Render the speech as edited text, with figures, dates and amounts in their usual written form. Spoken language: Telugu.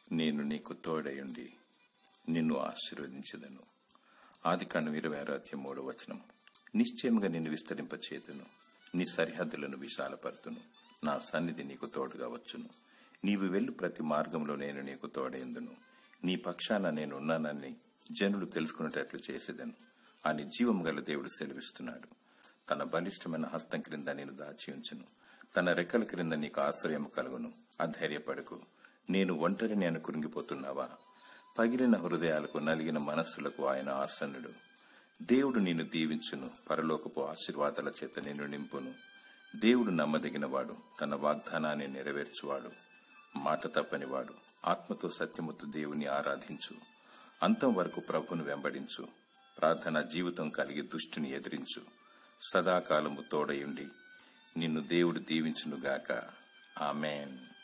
నేను నీకు తోడయుండి నిన్ను ఆశీర్వదించెదను. ఆదికాండం 26:3. నిశ్చయముగా నిన్ను విస్తరింపచేతును, నీ సరిహద్దులను విశాలపరుతును, నా సన్నిధి నీకు తోడుగా వచ్చును. నీవు వెళ్ళు ప్రతి మార్గంలో నేను నీకు తోడయందును, నీ పక్షాన నేనున్నానని జనులు తెలుసుకునేటట్లు చేసేదను అని జీవము గల దేవుడు సెలవిస్తున్నాడు. తన బలిష్టమైన హస్తం క్రింద నేను దాచి ఉంచును, తన రెక్కల క్రింద నీకు ఆశ్రయం కలుగును. అధైర్యపడకు, నేను ఒంటరిని అని కురింగిపోతున్నావా? పగిలిన హృదయాలకు, నలిగిన మనస్సులకు ఆయన ఆసన్నుడు. దేవుడు నిన్ను దీవించును, పరలోకపు ఆశీర్వాదాల చేత నిన్ను నింపును. దేవుడు నమ్మదగినవాడు, తన వాగ్దానాన్ని నెరవేర్చువాడు, మాట తప్పనివాడు. ఆత్మతో సత్యముతో దేవుని ఆరాధించు, అంతం వరకు ప్రభువును వెంబడించు. ప్రార్థనా జీవితం కలిగి దుష్టుని ఎదిరించు. సదాకాలము తోడయుండి నిన్ను దేవుడు దీవించునుగాక. ఆమేన్.